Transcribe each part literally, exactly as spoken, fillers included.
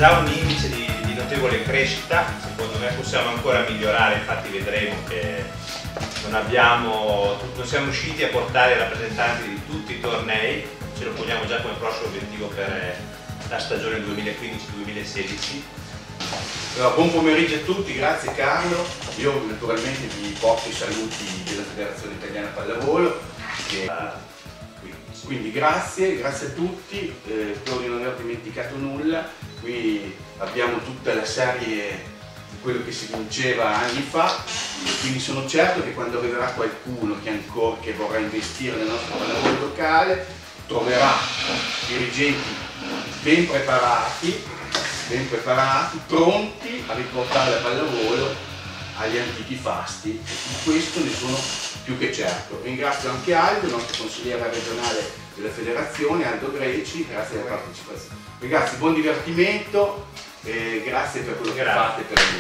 già un indice di, di notevole crescita, secondo me possiamo ancora migliorare, infatti vedremo che non, abbiamo, non siamo riusciti a portare rappresentanti di tutti i tornei, ce lo poniamo già come prossimo obiettivo per la stagione duemilaquindici duemilasedici. Allora, buon pomeriggio a tutti, grazie Carlo. Io naturalmente vi porto i saluti della Federazione Italiana Pallavolo. Che, quindi grazie, grazie a tutti, eh, spero di non aver dimenticato nulla. Qui abbiamo tutta la serie di quello che si vinceva anni fa, quindi sono certo che quando arriverà qualcuno che ancora che vorrà investire nel nostro pallavolo locale troverà dirigenti ben preparati, ben preparati, pronti a riportare la pallavolo agli antichi fasti, e di questo ne sono più che certo. Ringrazio anche Aldo, il nostro consigliere regionale della federazione, Aldo Greci, grazie della partecipazione. Ragazzi, buon divertimento e grazie per quello grazie. che fate per noi.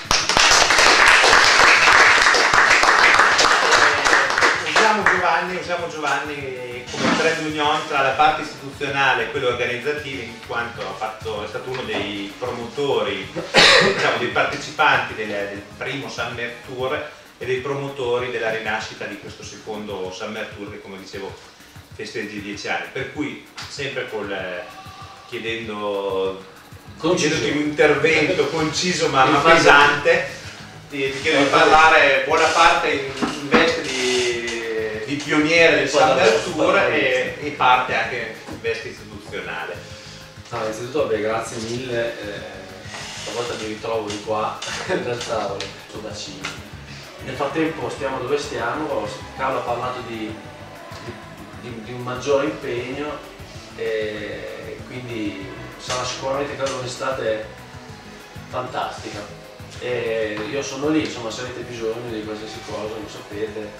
Usiamo Giovanni, usiamo Giovanni come trade union tra la parte istituzionale e quello organizzativo, in quanto ha fatto, è stato uno dei promotori, diciamo, dei partecipanti del, del primo Summer Tour e dei promotori della rinascita di questo secondo Summer Tour che, come dicevo, festeggia i dieci anni. Per cui sempre col, chiedendo chiedendo un intervento conciso ma, ma pesante, ti, ti chiedo di parlare buona parte in, in veste di, di pioniere del Summer Tour e, e parte anche in veste istituzionale. No, innanzitutto vabbè, grazie mille, eh, stavolta mi ritrovo di qua dal tavolo, sono da Cina. Nel frattempo stiamo dove stiamo, Carlo ha parlato di, di, di, di un maggiore impegno e quindi sarà sicuramente, credo, un'estate fantastica. E io sono lì, insomma, se avete bisogno di qualsiasi cosa, lo sapete,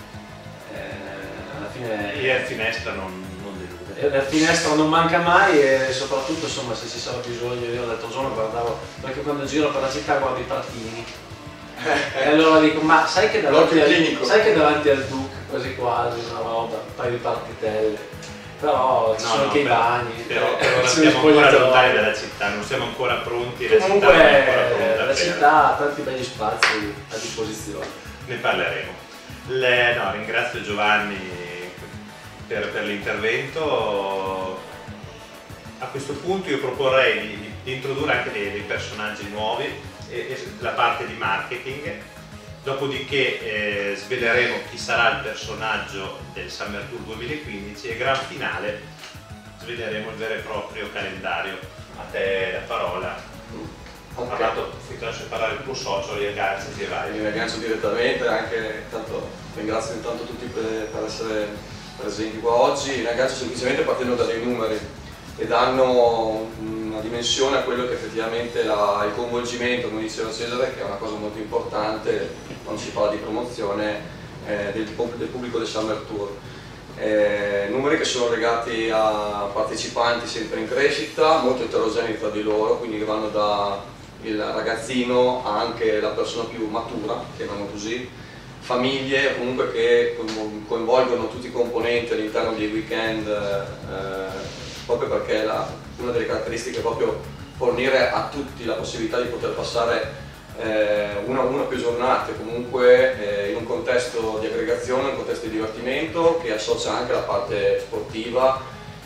eh, alla fine... E la finestra non, non delude. La finestra non manca mai e soprattutto, insomma, se ci sarà bisogno, io l'altro giorno guardavo, perché quando giro per la città guardo i partini. E allora dico, ma sai che davanti, al, sai che davanti al Duc, quasi quasi, una roba, un paio di partitelle, però ci no, sono no, anche però, i bagni, però, però siamo ancora lontani dalla città, non siamo ancora pronti, la comunque città, ancora pronta la città ha tanti begli spazi a disposizione. Ne parleremo. Le, no, ringrazio Giovanni per, per l'intervento. A questo punto io proporrei di, di introdurre anche dei, dei personaggi nuovi, e la parte di marketing, dopodiché eh, sveleremo chi sarà il personaggio del Summer Tour duemilaquindici e gran finale sveleremo il vero e proprio calendario. A te la parola. Okay. Parlato, ti lascio parlare il tuo socio, riagganciati e vai. Mi aggancio direttamente, anche tanto ringrazio intanto tutti per, per essere presenti qua oggi. Mi aggancio semplicemente partendo da dei numeri che danno una dimensione a quello che effettivamente la, il coinvolgimento, come diceva Cesare, che è una cosa molto importante quando si parla di promozione eh, del, del pubblico del Summer Tour. Eh, numeri che sono legati a partecipanti sempre in crescita, molto eterogenei tra di loro, quindi che vanno da il ragazzino a anche la persona più matura, chiamiamolo così, famiglie comunque che coinvolgono tutti i componenti all'interno dei weekend, eh, proprio perché la, una delle caratteristiche è proprio fornire a tutti la possibilità di poter passare eh, una o una più giornate comunque eh, in un contesto di aggregazione, un contesto di divertimento che associa anche la parte sportiva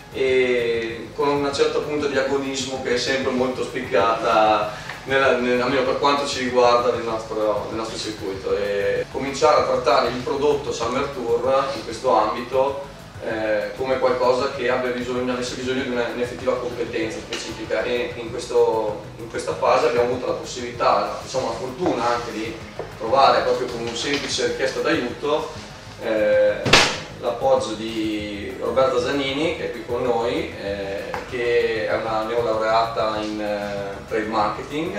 e con un certo punto di agonismo che è sempre molto spiccata, nella, nel, almeno per quanto ci riguarda nel nostro, nel nostro circuito. E cominciare a trattare il prodotto Summer Tour in questo ambito Eh, come qualcosa che abbia bisogno, avesse bisogno di un'effettiva competenza specifica, e in, questo, in questa fase abbiamo avuto la possibilità, diciamo la fortuna anche di trovare proprio con un semplice richiesta d'aiuto eh, l'appoggio di Roberta Zanini, che è qui con noi, eh, che è una neolaureata in eh, trade marketing,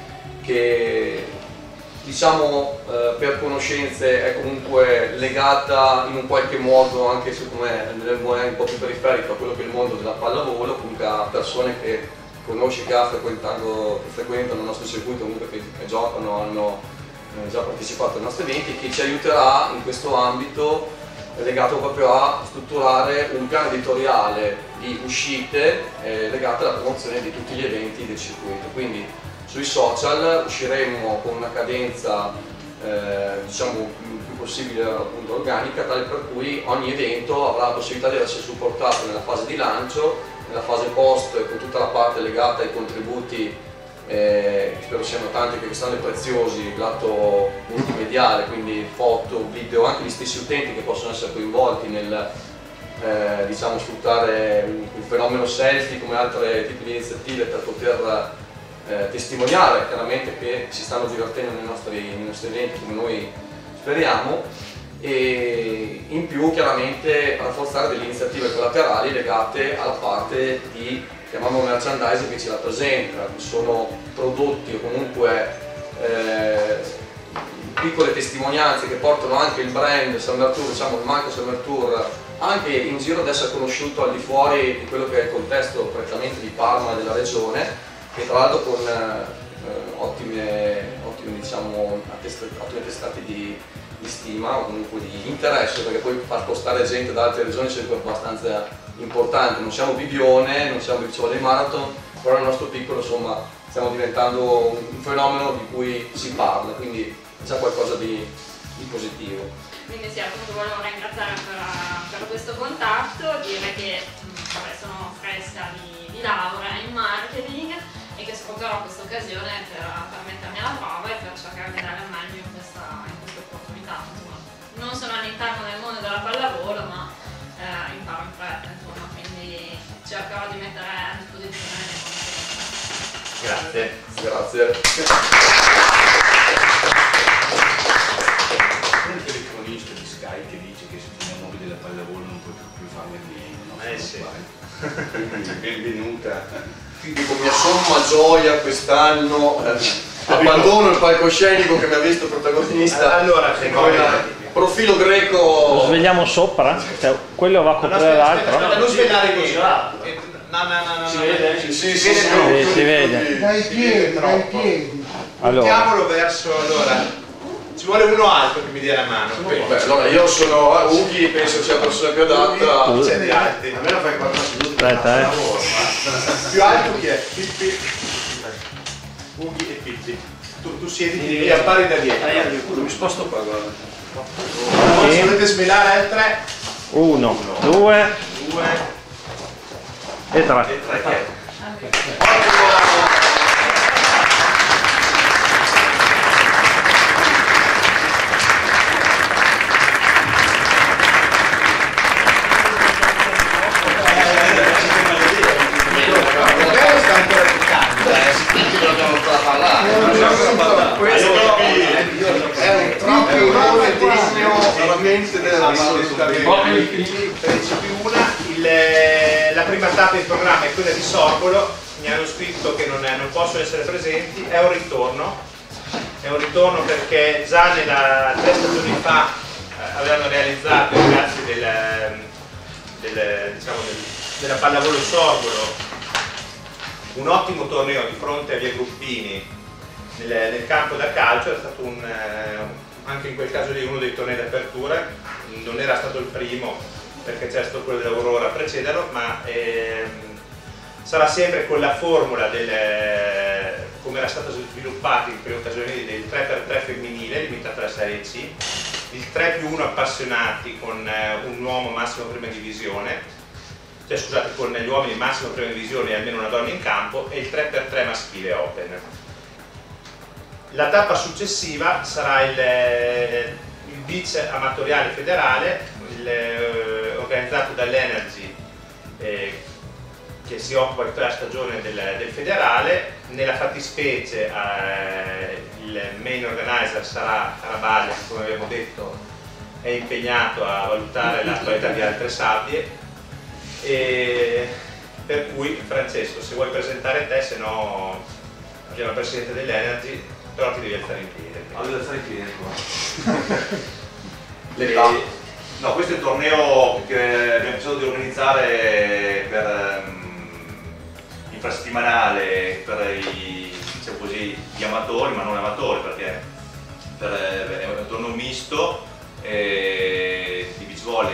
che diciamo eh, per conoscenze è comunque legata in un qualche modo, anche se come nelle moelle un po' più periferico, a quello che è il mondo della pallavolo, comunque a persone che conosce, che, ha frequentato, che frequentano il nostro circuito, comunque che, che giocano, hanno eh, già partecipato ai nostri eventi, che ci aiuterà in questo ambito è legato proprio a strutturare un piano editoriale di uscite eh, legate alla promozione di tutti gli eventi del circuito. Quindi sui social usciremo con una cadenza eh, diciamo il più possibile appunto organica, tale per cui ogni evento avrà la possibilità di essere supportato nella fase di lancio, nella fase post con tutta la parte legata ai contributi. Eh, spero siano tanti perché stanno preziosi, lato multimediale, quindi foto, video, anche gli stessi utenti che possono essere coinvolti nel eh, diciamo, sfruttare il fenomeno selfie come altre tipi di iniziative per poter eh, testimoniare chiaramente che si stanno divertendo nei nostri, nei nostri eventi come noi speriamo, e in più chiaramente rafforzare delle iniziative collaterali legate alla parte di chiamiamolo merchandising che ci rappresenta, che sono prodotti o comunque eh, piccole testimonianze che portano anche il brand Summer Tour, diciamo il marchio Summer Tour, anche in giro ad essere conosciuto al di fuori di quello che è il contesto prettamente di Parma e della regione, e tra l'altro con eh, ottime, ottime, diciamo, attestate, ottime testate di, di stima o comunque di interesse, perché poi far spostare gente da altre regioni è abbastanza importante. Non siamo Bibione, non siamo Bicciolo dei Marathon, però nel nostro piccolo insomma stiamo diventando un fenomeno di cui si parla, quindi c'è qualcosa di, di positivo. Quindi sì, appunto volevo ringraziare per, per questo contatto, dire che vabbè, sono fresca di, di laurea in marketing e che sfrutterò questa occasione per, per mettermi alla prova e per cercare di dare al meglio in questa, in questa opportunità. Insomma, non sono all'interno del mondo della pallavolo, ma eh, imparo in fretta, insomma, quindi cercherò di mettere a disposizione le conoscenze. Grazie. Grazie. Un telecronista di Sky che dice che se ti innamori della pallavolo non puoi più farne a meno. Eh sì. Benvenuta. Quindi con mia somma gioia quest'anno eh, abbandono il palcoscenico che mi ha visto protagonista. Allora, se con profilo greco. Lo svegliamo sopra? Cioè, quello va a coprire l'altro? No, non svegliare niente. No, no, no, no. Si vede? Sì, sì, Si sì, vede sì, si vede. Dai piedi, dai piedi. Allora, Mettiamolo verso, allora, ci vuole uno alto che mi dia la mano. Beh, allora io sono eh, Ughi, penso sia la persona più adatta. C'è di alti. A me lo fai quattro seduti. aspetta, eh. Più alto chi è? Pippi. Ughi e Pippi. Tu, tu siediti e appari da dietro. Mi sposto qua, guarda. Allora, volete svelare al tre? Uno, due due e tre. e tre. tredici più uno, la prima tappa in programma è quella di Sorbolo, mi hanno scritto che non, è, non possono essere presenti, è un ritorno, è un ritorno perché già nella, tre stagioni fa eh, avevano realizzato i ragazzi del, del, diciamo, del, della pallavolo Sorbolo un ottimo torneo di fronte a Via Gruppini nel, nel campo da calcio, è stato un, eh, anche in quel caso lì uno dei tornei d'apertura, non era stato il primo perché c'è stato quello dell'Aurora a precederlo, ma ehm, sarà sempre con la formula del, come era stato sviluppato in prima occasione del tre per tre femminile limitato alla Serie C, il tre più uno appassionati con eh, un uomo massimo prima divisione, cioè scusate, con gli uomini massimo prima divisione e almeno una donna in campo, e il tre per tre maschile open. La tappa successiva sarà il, il beach amatoriale federale, il, eh, organizzato dall'Energy, eh, che si occupa di tutta la stagione del, del federale. Nella fattispecie eh, il main organizer sarà Carabaglia, che come abbiamo detto è impegnato a valutare la qualità di altre sabbie, e per cui Francesco, se vuoi presentare te, se no abbiamo il presidente dell'Energy, però ti devi alzare in piedi. Allora stai in piedi qua. L'età. No, questo è il torneo che abbiamo pensato di organizzare per um, infrasettimanale per i, diciamo così, gli amatori, ma non amatori, perché per, è un torneo misto eh, di beach volley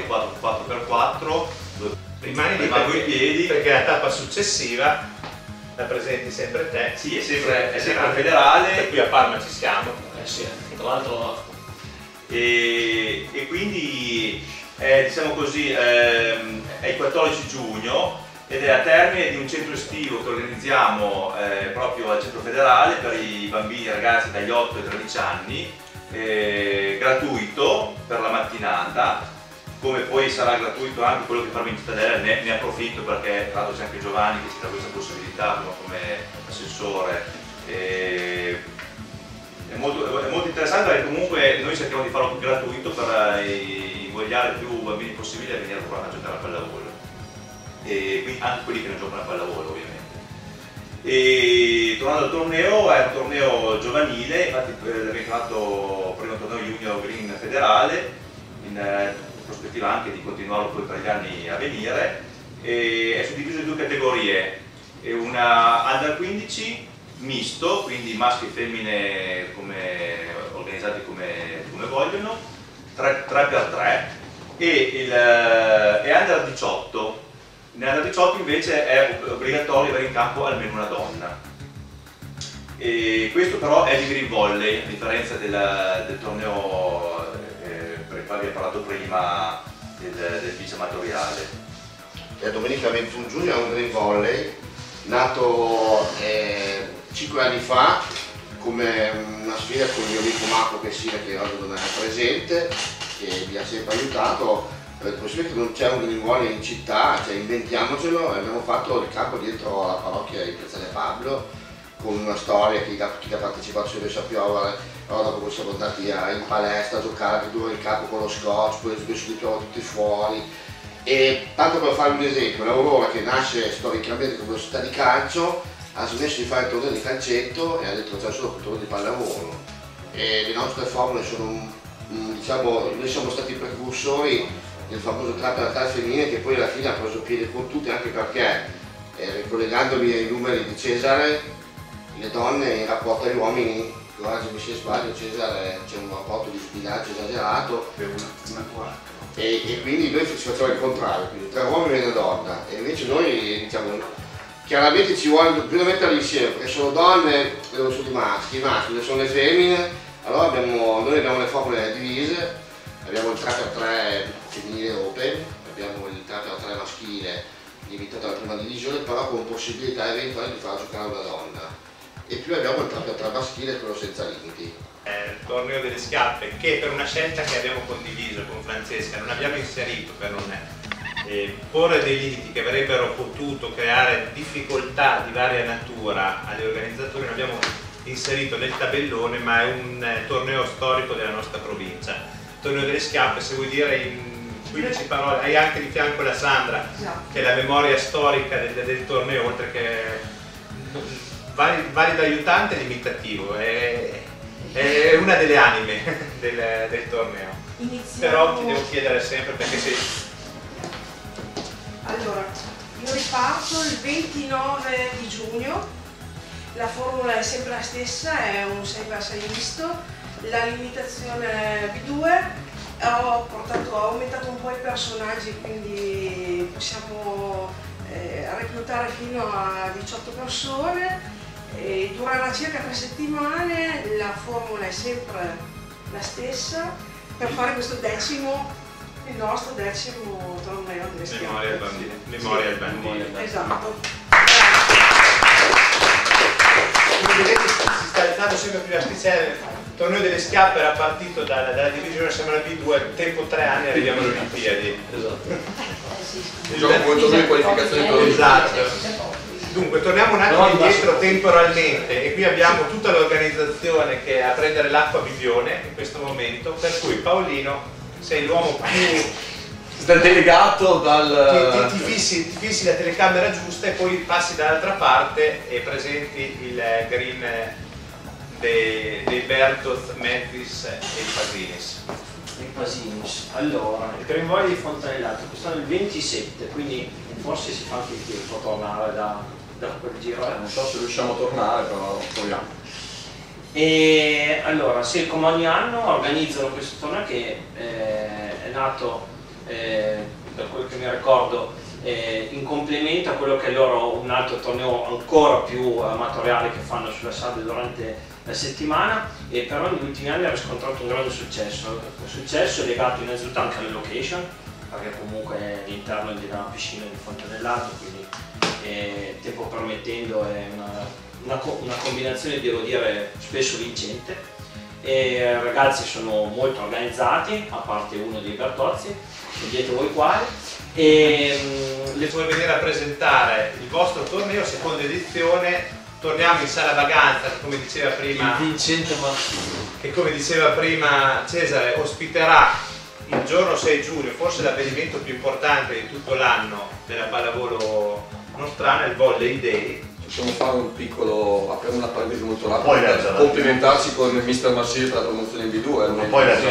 rimani lì rimango perché, in piedi. perché la tappa successiva la presenti sempre te. Sì, è sempre, è sempre federale. Per cui a Parma ci siamo. Eh sì, tra l'altro. E, e quindi è, diciamo così, ehm, è il quattordici giugno ed è a termine di un centro estivo che organizziamo eh, proprio al centro federale per i bambini e ragazzi dagli otto ai tredici anni, eh, gratuito per la mattinata, come poi sarà gratuito anche quello che faremo in cittadella. Ne, ne approfitto perché tra l'altro c'è anche Giovanni che ci dà questa possibilità come assessore. Eh, È molto, è molto interessante perché comunque noi cerchiamo di farlo gratuito per invogliare più bambini possibile a venire a giocare a pallavolo, e quindi anche quelli che non giocano a pallavolo ovviamente. E tornando al torneo, è un torneo giovanile, infatti l'abbiamo chiamato primo torneo Junior Green federale, in prospettiva anche di continuarlo poi per gli anni a venire, e è suddiviso in due categorie, una under quindici misto, quindi maschi e femmine come, organizzati come, come vogliono, tre per tre, e, il, e under diciotto. In under diciotto invece è obbligatorio avere in campo almeno una donna. E questo però è di green volley, a differenza del, del torneo eh, per il quale vi ho parlato prima, del, del vice amatoriale. La domenica ventuno giugno è un green volley nato eh, cinque anni fa come una sfida con il mio amico Marco Pessina, che oggi non è presente, che mi ha sempre aiutato. È possibile che non c'è un green volley in città, cioè inventiamocelo, e abbiamo fatto il campo dietro alla parrocchia di Piazzale Pablo con una storia che chi ha partecipato si riesce a piovere. Allora dopo siamo andati a, in palestra a giocare due in campo con lo scotch, poi si piove tutti fuori. E tanto per farvi un esempio, l'Aurora, che nasce storicamente come società di calcio, ha smesso di fare il torneo di calcetto e ha detto c'è solo il torneo di pallavolo. E le nostre formule sono, diciamo, noi siamo stati precursori del famoso trapper a tal femminile, che poi alla fine ha preso piede con tutti, anche perché, eh, ricollegandomi ai numeri di Cesare, le donne in rapporto agli uomini, correggimi se sbaglio Cesare, c'è un rapporto di sbilancio esagerato. Una quarta. E, e quindi noi ci facciamo il contrario, quindi tre uomini e una donna, e invece noi diciamo chiaramente ci vuole più da metterli insieme, perché sono donne e non sono i maschi, i maschi sono le femmine. Allora abbiamo, noi abbiamo le formule divise, abbiamo il tre per tre femminile open, abbiamo il tre per tre maschile limitato alla prima divisione, però con possibilità eventuali di far giocare una donna, e più abbiamo il tre per tre maschile, quello senza limiti. Il torneo delle scarpe, che per una scelta che abbiamo condiviso con Francesca non abbiamo inserito per non eh, porre dei limiti che avrebbero potuto creare difficoltà di varia natura agli organizzatori, non abbiamo inserito nel tabellone, ma è un eh, torneo storico della nostra provincia. Il torneo delle scarpe, se vuoi dire in quindici parole, hai anche di fianco la Sandra, che è la memoria storica del, del torneo, oltre che valido aiutante e limitativo. È, è una delle anime del, del torneo. Iniziamo. Però ti devo chiedere sempre perché sei... Allora, io riparto il ventinove di giugno, la formula è sempre la stessa, è un sei per sei misto, la limitazione B due, ho, portato, ho aumentato un po' i personaggi, quindi possiamo eh, reclutare fino a diciotto persone. E durerà circa tre settimane, la formula è sempre la stessa per fare questo decimo, il nostro decimo torneo delle schiappe. Memoria al bambino. Memoria al bambino. Esatto. Come vedete si sta alzando sempre più l'asticella. Il torneo delle schiappe era partito dalla, dalla divisione, siamo alla B due, tempo tre anni e arriviamo alle Olimpiadi. Esatto. Il gioco come torneo di qualificazione per esatto. Dunque, torniamo un attimo indietro temporalmente, e qui abbiamo tutta l'organizzazione che è a prendere l'acqua a Bibione in questo momento, per cui Paolino sei l'uomo più... Dal delegato, dal... Ti, ti, ti, fissi, ti fissi la telecamera giusta e poi passi dall'altra parte e presenti il green dei, dei Bertos, Memphis e i Pasinis. I Pasinis. Allora, il Green Volley di Fontanellato, quest'anno è il ventisette, quindi forse si fa anche il tempo a tornare da, da quel giro. Non so se riusciamo a tornare, però proviamo. E allora, sì, come ogni anno organizzano questo torneo che eh, è nato, eh, per quello che mi ricordo, eh, in complemento a quello che è loro un altro torneo ancora più amatoriale che fanno sulla sabbia durante la settimana, e però negli ultimi anni ha riscontrato un grande successo, un successo legato innanzitutto anche alla location, perché comunque è all'interno di una piscina di Fontanellato, quindi eh, tempo permettendo è una, una, una combinazione, devo dire, spesso vincente. E i ragazzi sono molto organizzati, a parte uno dei Bertozzi, dietro voi quali, e le puoi venire a presentare il vostro torneo, seconda edizione. Torniamo in Sala Baganza, che come diceva prima il Vincente Martino, che come diceva prima Cesare ospiterà il giorno sei giugno forse l'avvenimento più importante di tutto l'anno della pallavolo nostrana, il Volley Day. Possiamo fare un piccolo, apriamo una parentesi molto rapida per complimentarci con il mister Marsilio per la promozione in B due. Ma poi la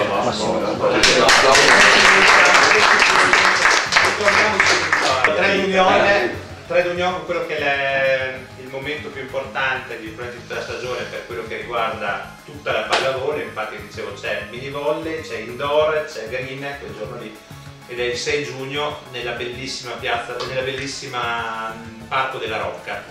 Trade Union, Trade Union con quello che è il momento più importante di tutta la stagione per quello che riguarda tutta la pallavolo. Infatti dicevo c'è mini volley, c'è indoor, c'è green quel giorno lì, ed è il sei giugno nella bellissima piazza, nella bellissima Parco della Rocca.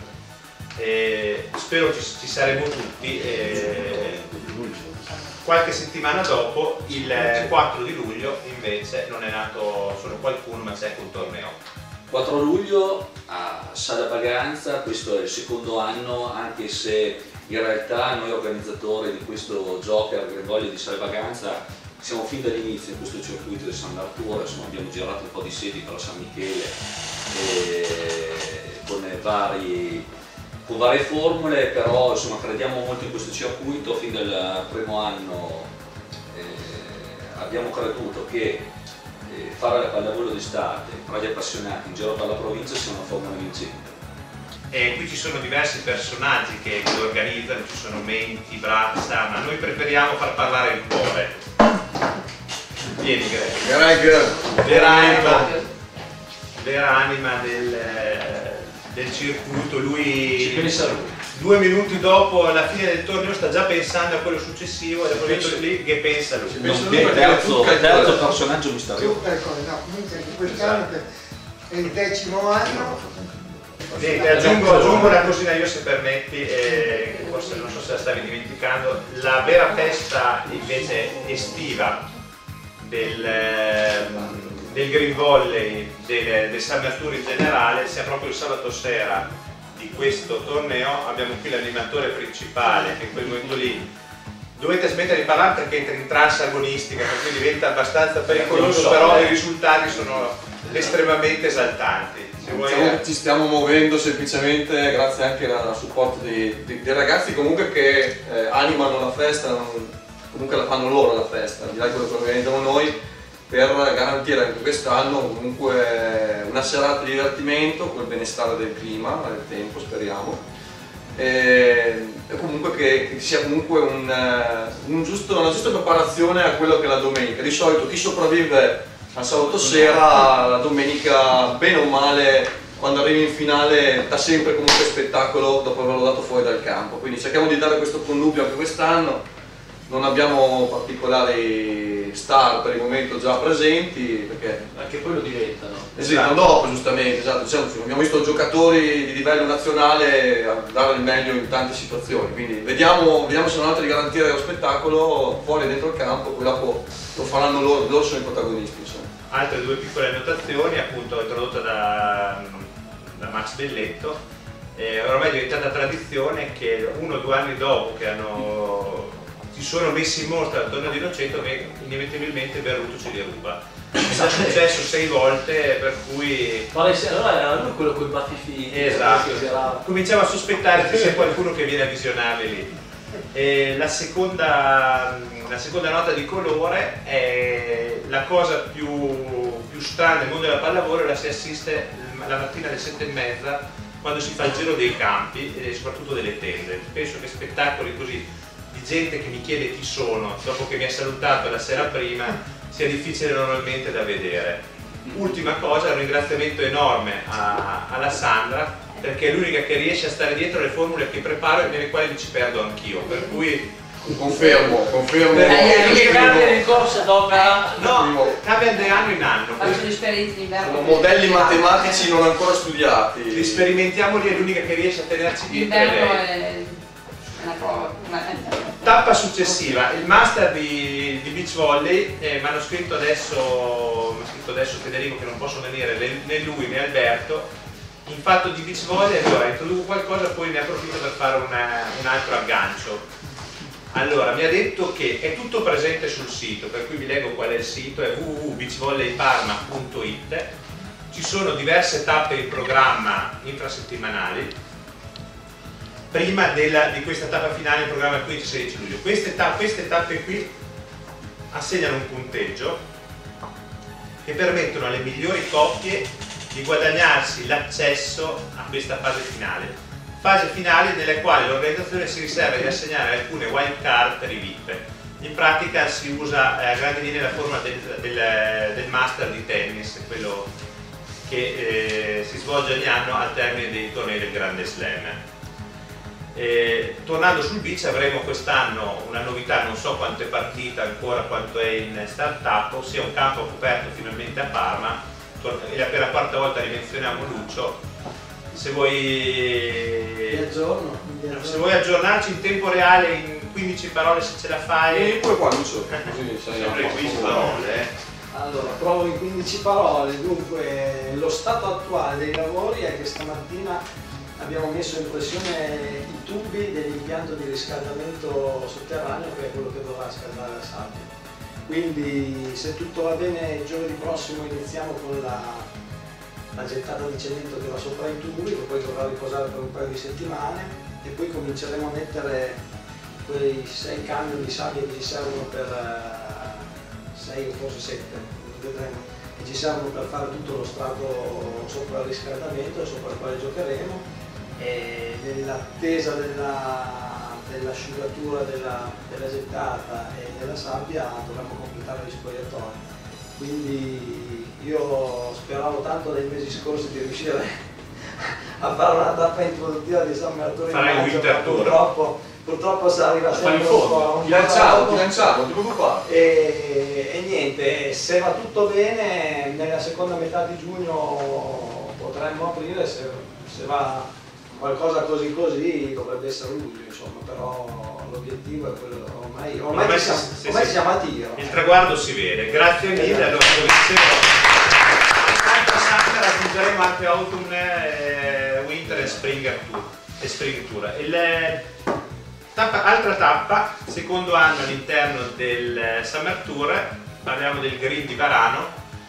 E spero ci, ci saremo tutti. E qualche settimana dopo, il quattro di luglio, invece non è nato solo qualcuno, ma c'è un torneo. quattro luglio a Sala Baganza, questo è il secondo anno, anche se in realtà noi organizzatori di questo Joker Green Volley di Sala Baganza siamo fin dall'inizio in questo circuito di San Arturo, insomma abbiamo girato un po' di sedi per la San Michele e con vari con varie formule, però insomma crediamo molto in questo circuito. Fin dal primo anno eh, abbiamo creduto che eh, fare la pallavolo d'estate tra gli appassionati in giro per la provincia sia una formula vincente. E qui ci sono diversi personaggi che lo organizzano, ci sono Menti, Brazza, ma noi preferiamo far parlare il cuore. Vieni Greg. Greg, vera anima, vera anima del, del circuito, lui ci pensa lui. Due minuti dopo la fine del torneo sta già pensando a quello successivo e proprio lì che pensa lui. Ci pensa lui, terzo, terzo personaggio misterioso. Ecco, no, comunque quest'anno è il decimo anno. Niente, aggiungo, aggiungo una cosina io se permetti, eh, forse non so se la stavi dimenticando, la vera festa invece estiva del, del Green Volley, del, del San Arturo in generale, sia proprio il sabato sera di questo torneo. Abbiamo qui l'animatore principale che in quel momento lì dovete smettere di parlare perché entra in trance agonistica, per cui diventa abbastanza pericoloso, so, però eh. i risultati sono estremamente esaltanti. Se vuoi... Diciamo, ci stiamo muovendo semplicemente grazie anche al supporto dei, dei, dei ragazzi comunque che eh, animano la festa, non, comunque la fanno loro la festa, al di là di quello che organizziamo noi, per garantire anche quest'anno comunque una serata di divertimento col benestare del clima, del tempo speriamo, e, e comunque che, che sia comunque un, un giusto, una giusta preparazione a quello che è la domenica. Di solito chi sopravvive al sabato sera, la domenica bene o male quando arrivi in finale dà sempre comunque spettacolo dopo averlo dato fuori dal campo, quindi cerchiamo di dare questo connubio anche quest'anno. Non abbiamo particolari star per il momento già presenti perché anche poi lo diventano. Esatto, dopo giustamente, esatto. Diciamo, abbiamo visto giocatori di livello nazionale a dare il meglio in tante situazioni, quindi vediamo, vediamo se non altri di garantire lo spettacolo fuori e dentro il campo, poi dopo lo faranno loro, loro sono i protagonisti. Insomma. Altre due piccole annotazioni, appunto introdotta da, da Max Belletto, eh, ormai è diventata tradizione che uno o due anni dopo che hanno si sono messi in mostra al torneo di Noceto che inevitabilmente Berruto ce li ruba. È già successo sei volte, per cui... Allora era lui quello con i battiti. Esatto, era... cominciamo a sospettare che sia qualcuno che viene a visionarli lì. E la, seconda, la seconda nota di colore è la cosa più, più strana nel mondo della pallavolo, la si assiste la mattina alle sette e mezza quando si fa il giro dei campi e soprattutto delle tende. Penso che spettacoli così di gente che mi chiede chi sono dopo che mi ha salutato la sera prima sia difficile normalmente da vedere. Ultima cosa, un ringraziamento enorme a, alla Sandra perché è l'unica che riesce a stare dietro le formule che preparo e nelle quali ci perdo anch'io, per cui Confermo, confermo. Eh, che cambia in corsa dopo? No, cambiano di anno in anno. Faccio gli esperimenti in inverno. Sono modelli matematici non ancora studiati. Li sperimentiamoli, è l'unica che riesce a tenerci dietro. L'inverno è è una prova. Tappa successiva, il master di, di beach volley, eh, mi hanno scritto adesso, mi ha scritto adesso Federico che non possono venire né lui né Alberto, in fatto di beach volley. Allora introduco qualcosa, poi ne approfitto per fare una, un altro aggancio. Allora, mi ha detto che è tutto presente sul sito, per cui vi leggo qual è il sito, è w w w punto beach volley parma punto i t. Ci sono diverse tappe in programma infrasettimanali. Prima della, di questa tappa finale in programma il quindici sedici luglio. Queste, ta queste tappe qui assegnano un punteggio che permettono alle migliori coppie di guadagnarsi l'accesso a questa fase finale. Fase finale nella quale l'organizzazione si riserva di assegnare alcune wild card per i V I P. In pratica si usa eh, a grandi linee la formula del, del, del master di tennis, quello che eh, si svolge ogni anno al termine dei tornei del Grande Slam. Eh, tornando sul beach, avremo quest'anno una novità, non so quanto è partita ancora, quanto è in start-up, ossia un campo coperto finalmente a Parma. E per la quarta volta rimenzioniamo Lucio. Se vuoi, aggiorno, se vuoi aggiornarci in tempo reale in quindici parole, se ce la fai. E poi qua Lucio, così sei sempre quindici parole. Eh. Allora, provo in quindici parole. Dunque, lo stato attuale dei lavori è che stamattina abbiamo messo in pressione i tubi dell'impianto di riscaldamento sotterraneo, che è quello che dovrà scaldare la sabbia. Quindi, se tutto va bene, giovedì prossimo iniziamo con la la gettata di cemento che va sopra i tubi, che poi dovrà riposare per un paio di settimane, e poi cominceremo a mettere quei sei camion di sabbia che ci servono per sei o forse sette, vedremo, che ci servono per fare tutto lo strato sopra il riscaldamento, sopra il quale giocheremo, e nell'attesa della, dell'asciugatura della, della gettata e della sabbia dovremo completare gli spogliatoi. Quindi io speravo tanto nei mesi scorsi di riuscire a fare una tappa introduttiva di San Martino in maggio, ma purtroppo, purtroppo si arriva sempre un po'. Ti lanciamo, ti lanciamo, non ti preoccupare. E, e niente, se va tutto bene, nella seconda metà di giugno potremmo aprire, se, se va qualcosa così così dovrebbe essere luglio, insomma, però l'obiettivo è quello, ormai, ormai, ormai, ci, siamo, sì, ormai sì. siamo a tiro. Il traguardo si vede, grazie mille. Allora, come dicevo, tanto Santa raggiungeremo anche Autumn, eh, Winter e Spring Tour. E Spring Tour. Il, tappa, altra tappa, secondo anno all'interno del Summer Tour, parliamo del Green di Varano.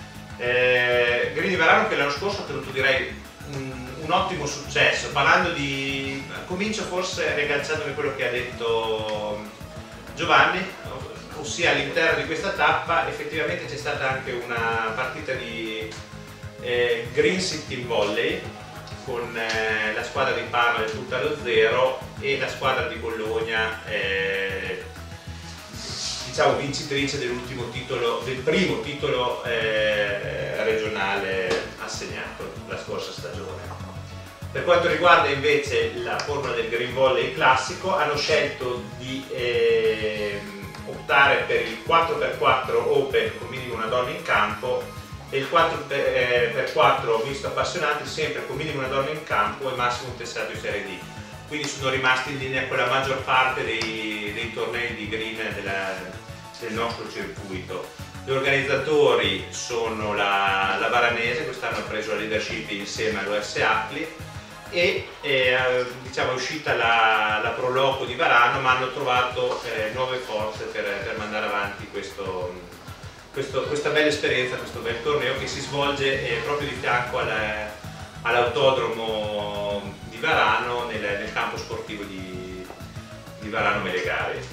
Eh, Green di Varano che l'anno scorso ha tenuto, direi, un, un ottimo successo. Parlando di, comincio forse riagganciandomi a quello che ha detto Giovanni, ossia all'interno di questa tappa effettivamente c'è stata anche una partita di eh, Green City Volley con eh, la squadra di Parma del tutto allo zero e la squadra di Bologna, eh, diciamo vincitrice dell'ultimo titolo, del primo titolo eh, regionale assegnato la scorsa stagione. Per quanto riguarda invece la formula del Green Volley classico, hanno scelto di eh, optare per il quattro per quattro Open con minimo una donna in campo e il quattro per quattro misto appassionati sempre con minimo una donna in campo e massimo un tessato di Serie D. Quindi sono rimasti in linea con la maggior parte dei, dei tornei di Green della, del nostro circuito. Gli organizzatori sono la, la Varanese, quest'anno ha preso la leadership insieme all'O S Acli, e eh, diciamo, è uscita la, la Proloco di Varano, ma hanno trovato eh, nuove forze per, per mandare avanti questo, questo, questa bella esperienza, questo bel torneo che si svolge eh, proprio di fianco all'autodromo all di Varano, nel, nel campo sportivo di, di Varano Melegari.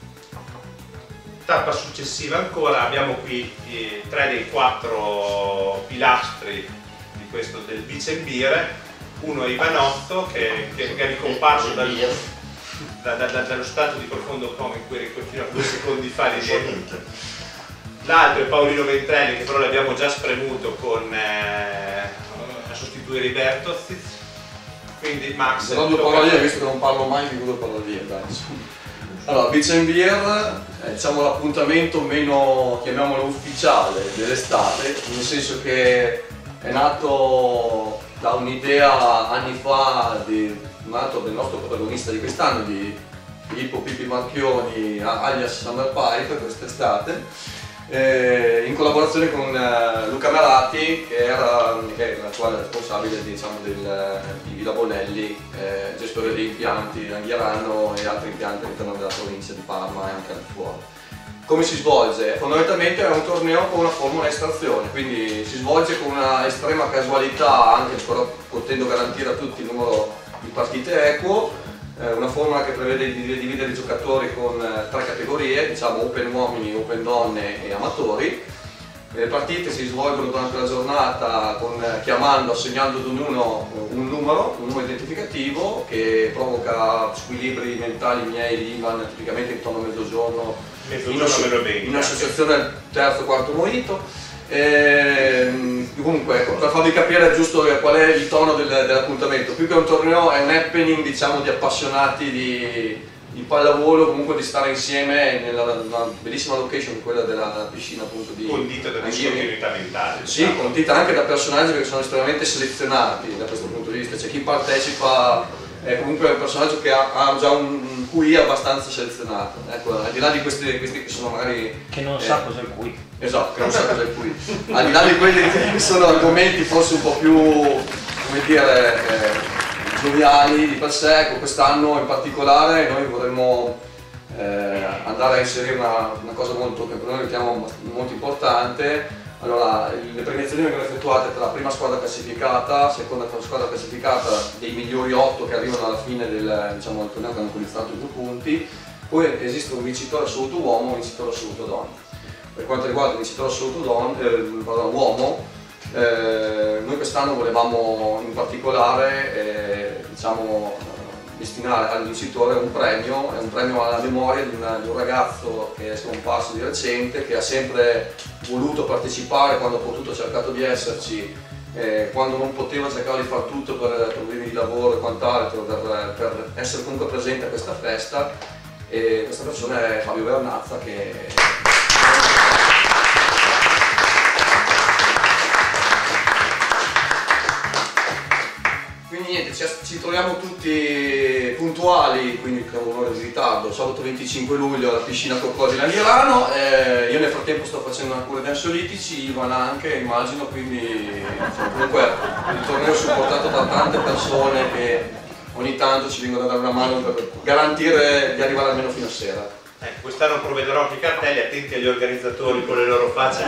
Tappa successiva ancora, abbiamo qui eh, tre dei quattro pilastri di questo del Beach and Beer. Uno è Ivanotto che, che è ricomparso dal, da, da, da, dallo stato di profondo coma in cui fino a due secondi fa di dentro. L'altro è Paolino Ventrelli che però l'abbiamo già spremuto con, eh, a sostituire Iberto. Quindi Max. Però due parole, visto che non parlo mai di due parole, dai. Allora, Beach and Beer è diciamo, l'appuntamento meno, chiamiamolo ufficiale, dell'estate, nel senso che è nato da un'idea anni fa di, nato del nostro protagonista di quest'anno, di Filippo Pippi Marchioni, alias Summer Pipe, quest'estate, eh, in collaborazione con eh, Luca Merati, che era che è l'attuale responsabile diciamo, del, di Villa Bonelli, eh, gestore degli impianti Anghierano e altri impianti all'interno della provincia di Parma e anche al fuori. Come si svolge? Fondamentalmente è un torneo con una formula estrazione, quindi si svolge con una estrema casualità, anche però potendo garantire a tutti il numero di partite equo. Una formula che prevede di dividere i giocatori con tre categorie, diciamo Open uomini, Open donne e amatori. Le partite si svolgono durante la giornata con, chiamando, assegnando ad ognuno un numero, un numero identificativo che provoca squilibri mentali miei di Ivan tipicamente intorno a mezzogiorno, mezzogiorno in, in associazione terzo quarto mojito. E, comunque ecco, per farvi capire giusto qual è il tono del, dell'appuntamento, più che un torneo è un happening diciamo di appassionati di, di pallavolo, comunque di stare insieme nella una bellissima location, quella della piscina appunto di condita da discontinuità mentale. Sì, diciamo. Condita anche da personaggi che sono estremamente selezionati da questo punto di vista, c'è chi partecipa è comunque un personaggio che ha, ha già un Q I abbastanza selezionato, ecco, al di là di questi, questi che sono magari... Che non eh, sa cos'è il Q I. Esatto, che non sa cos'è il Q I. Al di là di quelli che sono argomenti forse un po' più, come dire, eh, gioviali di per sé, ecco, quest'anno in particolare noi vorremmo eh, andare a inserire una, una cosa molto, che per noi riteniamo molto importante. Allora, le premiazioni vengono effettuate tra la prima squadra classificata, seconda squadra classificata, dei migliori otto che arrivano alla fine del, diciamo, del torneo che hanno conquistato i due punti, poi esiste un vincitore assoluto uomo e un vincitore assoluto donna. Per quanto riguarda il vincitore assoluto don, eh, pardon, uomo, eh, noi quest'anno volevamo in particolare eh, diciamo, destinare al vincitore un premio, è un premio alla memoria di, una, di un ragazzo che è scomparso di recente, che ha sempre voluto partecipare quando ha potuto, ha cercato di esserci, eh, quando non poteva cercare di far tutto per problemi di lavoro e quant'altro, per, per essere comunque presente a questa festa, e questa persona è Fabio Vernazza che... Quindi niente, ci, ci troviamo tutti puntuali, quindi con un'ora di ritardo, sabato venticinque luglio alla piscina Coccodile a Milano. Eh, io nel frattempo sto facendo una cura di ansiolitici, Ivan anche, immagino, quindi insomma, comunque il torneo è supportato da tante persone che ogni tanto ci vengono a dare una mano per garantire di arrivare almeno fino a sera. Eh, quest'anno provvederò anche i cartelli, attenti agli organizzatori con le loro facce.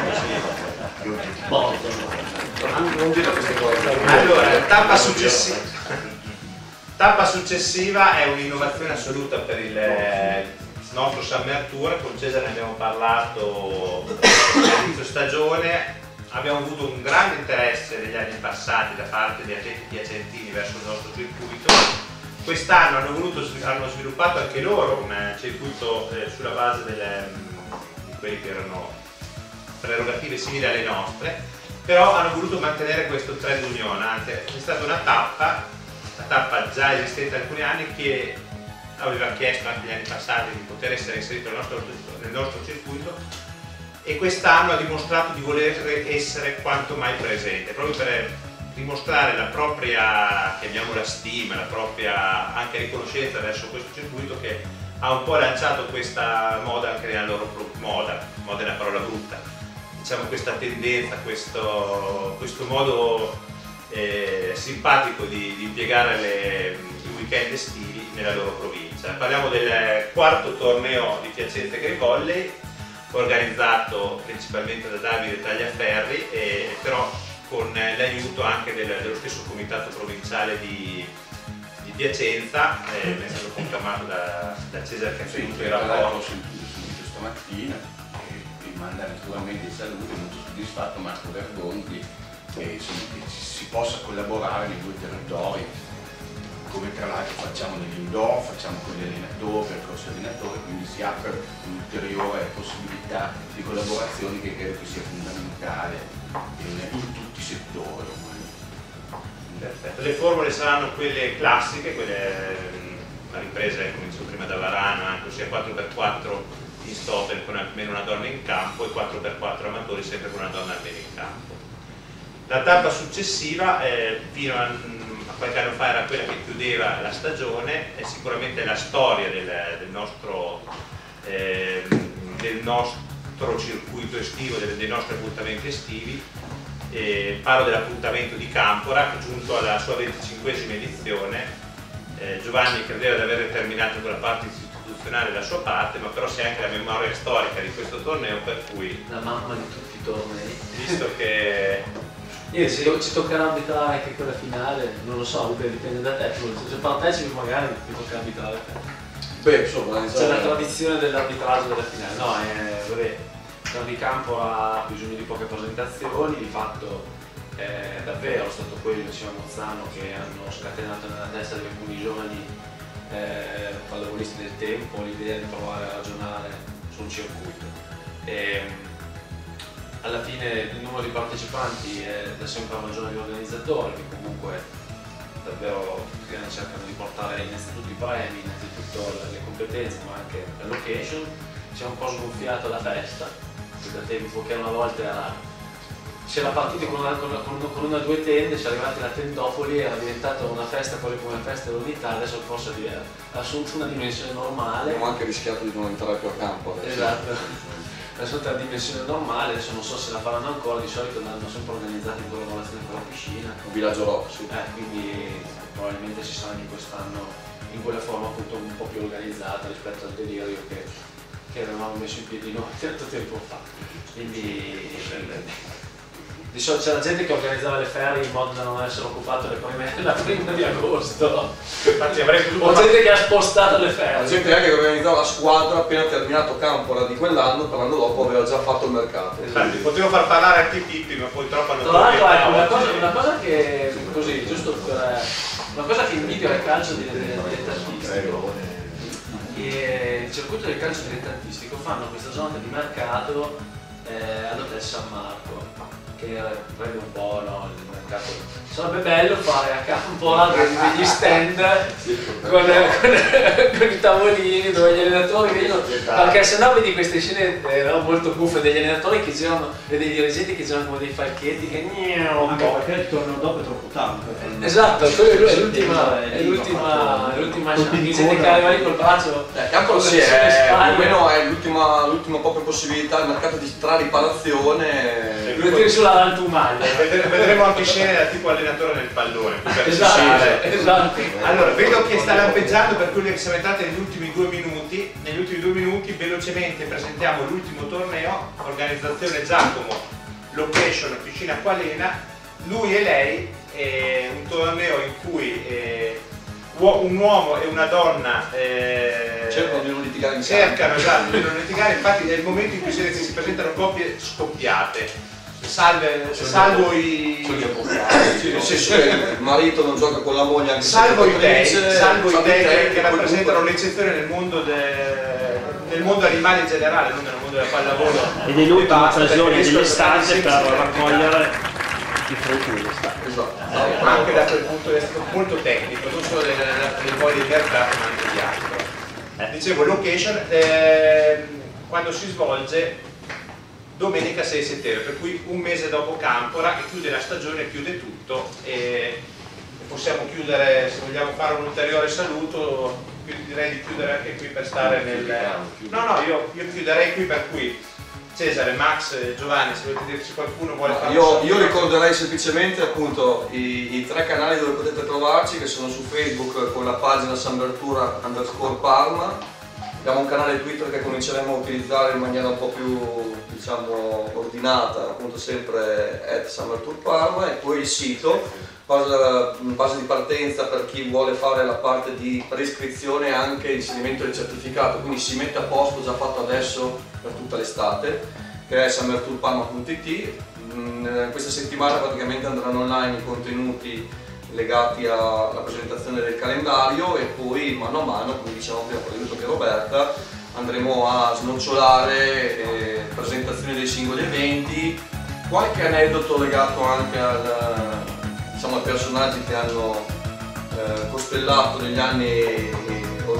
Non dire queste cose. Allora, tappa successiva. Tappa successiva è un'innovazione assoluta per il nostro Summer Tour. Con Cesare ne abbiamo parlato all'inizio stagione. Abbiamo avuto un grande interesse negli anni passati da parte di atleti piacentini verso il nostro circuito. Quest'anno hanno, voluto, hanno sviluppato anche loro un circuito eh, sulla base delle, di quelli che erano prerogative simili alle nostre, però hanno voluto mantenere questo trend union, anzi è stata una tappa, una tappa già esistente da alcuni anni, che aveva chiesto anche negli anni passati di poter essere inserito nel nostro, nel nostro circuito, e quest'anno ha dimostrato di voler essere quanto mai presente, proprio per dimostrare la propria, chiamiamola stima, la propria anche riconoscenza verso questo circuito che ha un po' lanciato questa moda anche nella loro moda, moda è una parola brutta, diciamo questa tendenza, questo, questo modo eh, simpatico di, di impiegare le, i weekend estivi nella loro provincia. Parliamo del quarto torneo di Piacenza Agrivolley, organizzato principalmente da Davide Tagliaferri, e però con l'aiuto anche del, dello stesso comitato provinciale di, di Piacenza, eh, è stato confermato da, da Cesare che ha tenuto il rapporto. Ho sentito subito stamattina e vi manda naturalmente i saluti, molto soddisfatto Marco Vergonti, e insomma, che si possa collaborare nei due territori, come tra l'altro facciamo nell'indoor, facciamo con gli allenatori, percorsi allenatori, quindi si apre un'ulteriore possibilità di collaborazione che credo che sia fondamentale in, in tutti i settori. Perfetto. Le formule saranno quelle classiche, quelle la ripresa è, come dicevo prima, da Varano, anche sia quattro per quattro in stop con almeno una donna in campo e quattro per quattro amatori sempre con una donna almeno in campo. La tappa successiva, eh, fino a, a qualche anno fa, era quella che chiudeva la stagione, è sicuramente la storia del, del, nostro, eh, del nostro circuito estivo, dei, dei nostri appuntamenti estivi. Eh, parlo dell'appuntamento di Campora, che giunto alla sua venticinquesima edizione. eh, Giovanni credeva di aver terminato con la parte istituzionale la sua parte, ma però c'è anche la memoria storica di questo torneo, per cui la mamma di tutti i tornei, visto che io, se ci toccherà arbitrare anche quella finale, non lo so, dipende da te, se partecipi magari ti tocca arbitrare te. Beh, insomma, c'è la tradizione dell'arbitraggio della finale, no, è, vabbè, di campo ha bisogno di poche presentazioni, di fatto è davvero stato quello insieme a Mozzano che hanno scatenato nella testa di alcuni giovani eh, pallavolisti del tempo l'idea di provare a ragionare su un circuito. E, alla fine il numero di partecipanti è da sempre maggiore degli organizzatori, che comunque davvero cercano di portare innanzitutto i premi, innanzitutto le competenze, ma anche la location. Si è un po' sgonfiato la festa, da tempo che una volta c'era partito con una, con, una, con una due tende, ci è arrivati la Tendopoli, era diventata una festa quelle come festa dell'unità, adesso forse ha assunto una dimensione normale. Abbiamo anche rischiato di non entrare più a campo adesso. Esatto, ha assunto una dimensione normale, adesso non so se la faranno ancora, di solito l'hanno sempre organizzata in collaborazione con la piscina. Un villaggio rock, sì. Eh, quindi probabilmente ci sarà anche quest'anno in quella forma appunto un po' più organizzata rispetto al delirio che, che avevamo messo in piedi noi tanto tempo fa. Quindi di solito c'era gente che organizzava le ferie in modo da non essere occupato le prime, la prima di agosto. Infatti avrei o gente che ha spostato le ferie. La gente anche che organizzava la squadra appena terminato Campora di quell'anno, per l'anno dopo aveva già fatto il mercato. Infatti potevo far parlare anche i Pippi, ma poi troppo hanno Tra l'altro ecco, una cosa, una cosa che così, giusto per una cosa che invidio al calcio dilettantistico. Il circuito del calcio dilettantistico fanno questa giornata di mercato eh, all'Hotel San Marco, che prende un po' no, il mercato. Sarebbe bello fare a Campora degli stand con, con, con i tavolini dove gli allenatori vedono, perché sennò vedi queste scene eh, molto buffe degli allenatori che girano e dei dirigenti che girano come dei falchetti che anche perché il torneo dopo è troppo tanto. Esatto, quello è l'ultima è l'ultima l'ultima chance, gente che arriva lì col braccio. Eh, Campora sì, è, più o meno è l'ultima l'ultima propria possibilità, il mercato di tra-riparazione. Lo sulla rantumaglia. Vedremo anche scene da tipo allenatore nel pallone. Per esatto, esatto. Allora, vedo che sta lampeggiando, per cui siamo entrati negli ultimi due minuti. Negli ultimi due minuti velocemente presentiamo l'ultimo torneo, organizzazione Giacomo, location Piscina Qualena, lui e lei, eh, un torneo in cui eh, un uomo e una donna eh, cercano di non litigare insieme. Cercano, esatto, di non litigare, infatti è il momento in cui si, si presentano coppie scoppiate. Salve, salvo i... Nel senso che il marito non gioca con la moglie anche salvo i dei, salvo, salvo i dei che, che comunque... rappresentano l'eccezione nel mondo de... nel mondo animale in generale, non nel mondo della pallavolo. Ed è l'ultima occasione dell'estate per raccogliere i frutti dell'estate. Esatto. Ma anche da quel punto di vista molto tecnico, non solo del, del poi del mercato ma anche di altro. Eh, dicevo, location, eh, quando si svolge domenica sei settembre, per cui un mese dopo Campora, che chiude la stagione, chiude tutto e possiamo chiudere, se vogliamo fare un ulteriore saluto, direi di chiudere anche qui per stare nel... No, no, io, io chiuderei qui, per cui Cesare, Max, Giovanni, se volete dirci qualcuno vuole fare io, io ricorderei semplicemente appunto i, i tre canali dove potete trovarci, che sono su Facebook con la pagina Sambertura underscore Parma. Abbiamo un canale Twitter che cominceremo a utilizzare in maniera un po' più, diciamo, ordinata, appunto sempre at SummerTourParma, e poi il sito, base, base di partenza per chi vuole fare la parte di prescrizione e anche inserimento del certificato, quindi si mette a posto, già fatto adesso per tutta l'estate, che è summertourparma punto it. Questa settimana praticamente andranno online i contenuti legati alla presentazione del calendario, e poi mano a mano, come diciamo prima con l'aiuto che Roberta, andremo a snocciolare eh, presentazioni dei singoli eventi, qualche aneddoto legato anche al, diciamo, ai personaggi che hanno eh, costellato negli anni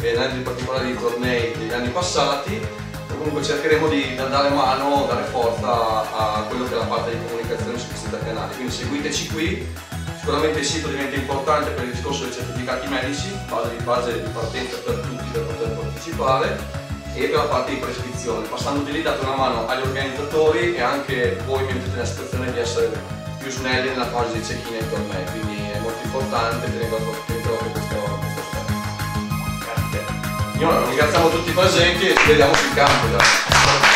e in particolare dei tornei degli anni passati, e comunque cercheremo di dare mano, dare forza a quello che è la parte di comunicazione su questi tre canali, quindi seguiteci qui. Sicuramente il sito diventa importante per il discorso dei certificati medici, base di base di partenza per tutti per poter partecipare, e per la parte di prescrizione. Passando di lì date una mano agli organizzatori e anche voi mettete nella situazione di essere più snelli nella fase di check-in ai tornei, quindi è molto importante tenere proprio questo, questo aspetto. Grazie. Io ringraziamo tutti i presenti e ci vediamo sul campo. Dai.